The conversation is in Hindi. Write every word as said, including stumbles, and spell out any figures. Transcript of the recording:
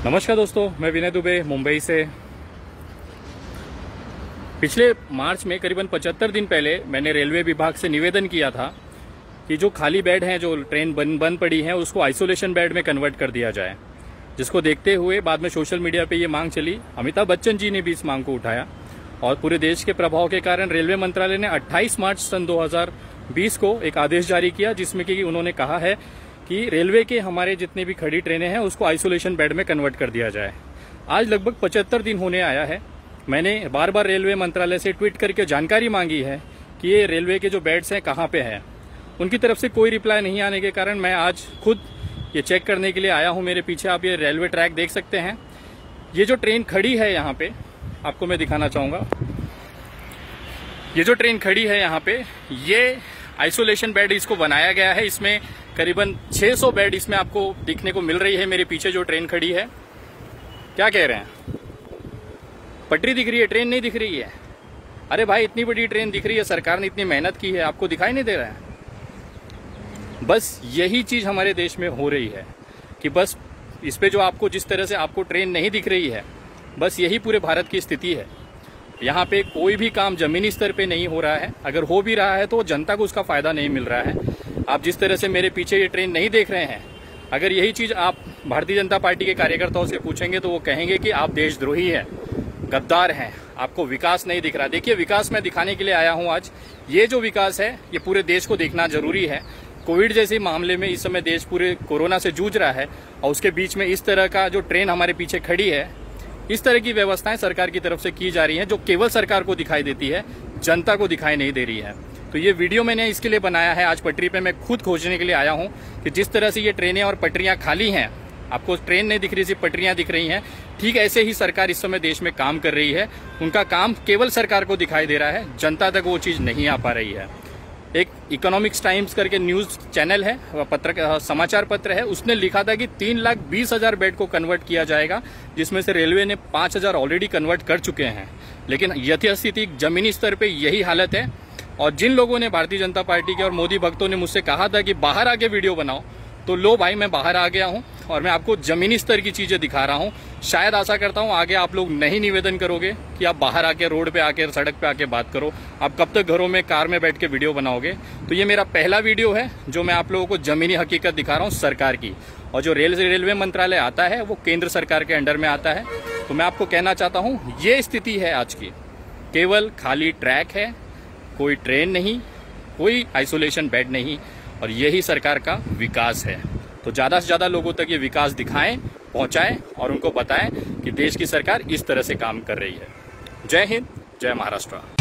नमस्कार दोस्तों, मैं विनय दुबे मुंबई से। पिछले मार्च में करीबन पचहत्तर दिन पहले मैंने रेलवे विभाग से निवेदन किया था कि जो खाली बेड हैं, जो ट्रेन बंद बंद पड़ी हैं, उसको आइसोलेशन बेड में कन्वर्ट कर दिया जाए। जिसको देखते हुए बाद में सोशल मीडिया पे ये मांग चली। अमिताभ बच्चन जी ने भी इस मांग को उठाया और पूरे देश के प्रभाव के कारण रेलवे मंत्रालय ने अट्ठाईस मार्च सन दो हज़ार बीस को एक आदेश जारी किया, जिसमें कि उन्होंने कहा है कि रेलवे के हमारे जितनी भी खड़ी ट्रेनें हैं उसको आइसोलेशन बेड में कन्वर्ट कर दिया जाए। आज लगभग पचहत्तर दिन होने आया है। मैंने बार बार रेलवे मंत्रालय से ट्वीट करके जानकारी मांगी है कि ये रेलवे के जो बेड्स हैं कहाँ पे हैं। उनकी तरफ से कोई रिप्लाई नहीं आने के कारण मैं आज खुद ये चेक करने के लिए आया हूँ। मेरे पीछे आप ये रेलवे ट्रैक देख सकते हैं। ये जो ट्रेन खड़ी है यहाँ पे, आपको मैं दिखाना चाहूँगा। ये जो ट्रेन खड़ी है यहाँ पे, ये आइसोलेशन बेड इसको बनाया गया है। इसमें करीबन छह सौ बेड इसमें आपको दिखने को मिल रही है। मेरे पीछे जो ट्रेन खड़ी है, क्या कह रहे हैं? पटरी दिख रही है, ट्रेन नहीं दिख रही है। अरे भाई, इतनी बड़ी ट्रेन दिख रही है, सरकार ने इतनी मेहनत की है, आपको दिखाई नहीं दे रहा है? बस यही चीज हमारे देश में हो रही है कि बस इस पे जो आपको जिस तरह से आपको ट्रेन नहीं दिख रही है, बस यही पूरे भारत की स्थिति है। यहाँ पे कोई भी काम जमीनी स्तर पे नहीं हो रहा है। अगर हो भी रहा है तो जनता को उसका फायदा नहीं मिल रहा है। आप जिस तरह से मेरे पीछे ये ट्रेन नहीं देख रहे हैं, अगर यही चीज आप भारतीय जनता पार्टी के कार्यकर्ताओं से पूछेंगे तो वो कहेंगे कि आप देशद्रोही हैं, गद्दार हैं, आपको विकास नहीं दिख रहा। देखिए, विकास मैं दिखाने के लिए आया हूँ आज। ये जो विकास है, ये पूरे देश को देखना जरूरी है। कोविड जैसे मामले में इस समय देश पूरे कोरोना से जूझ रहा है और उसके बीच में इस तरह का जो ट्रेन हमारे पीछे खड़ी है, इस तरह की व्यवस्थाएं सरकार की तरफ से की जा रही हैं जो केवल सरकार को दिखाई देती है, जनता को दिखाई नहीं दे रही है। तो ये वीडियो मैंने इसके लिए बनाया है। आज पटरी पे मैं खुद खोजने के लिए आया हूँ कि जिस तरह से ये ट्रेनें और पटरियां खाली हैं, आपको ट्रेन नहीं दिख रही, सिर्फ पटरियां दिख रही हैं, ठीक ऐसे ही सरकार इस समय देश में काम कर रही है। उनका काम केवल सरकार को दिखाई दे रहा है, जनता तक वो चीज नहीं आ पा रही है। एक इकोनॉमिक्स टाइम्स करके न्यूज चैनल है, पत्र समाचार पत्र है, उसने लिखा था कि तीन लाख बीस हजार बेड को कन्वर्ट किया जाएगा, जिसमें से रेलवे ने पांच हजार ऑलरेडी कन्वर्ट कर चुके हैं। लेकिन यथास्थिति जमीनी स्तर पे यही हालत है। और जिन लोगों ने, भारतीय जनता पार्टी के और मोदी भक्तों ने मुझसे कहा था कि बाहर आके वीडियो बनाओ, तो लो भाई, मैं बाहर आ गया हूं और मैं आपको जमीनी स्तर की चीजें दिखा रहा हूं। शायद आशा करता हूं आगे आप लोग नहीं निवेदन करोगे कि आप बाहर आके, रोड पे आके, सड़क पे आके बात करो। आप कब तक घरों में, कार में बैठ के वीडियो बनाओगे? तो ये मेरा पहला वीडियो है जो मैं आप लोगों को जमीनी हकीकत दिखा रहा हूँ सरकार की। और जो रेल रेलवे मंत्रालय आता है वो केंद्र सरकार के अंडर में आता है। तो मैं आपको कहना चाहता हूँ, ये स्थिति है आज की। केवल खाली ट्रैक है, कोई ट्रेन नहीं, कोई आइसोलेशन बेड नहीं, और यही सरकार का विकास है। तो ज्यादा से ज्यादा लोगों तक ये विकास दिखाएं, पहुंचाएं और उनको बताएं कि देश की सरकार इस तरह से काम कर रही है। जय हिंद, जय महाराष्ट्र।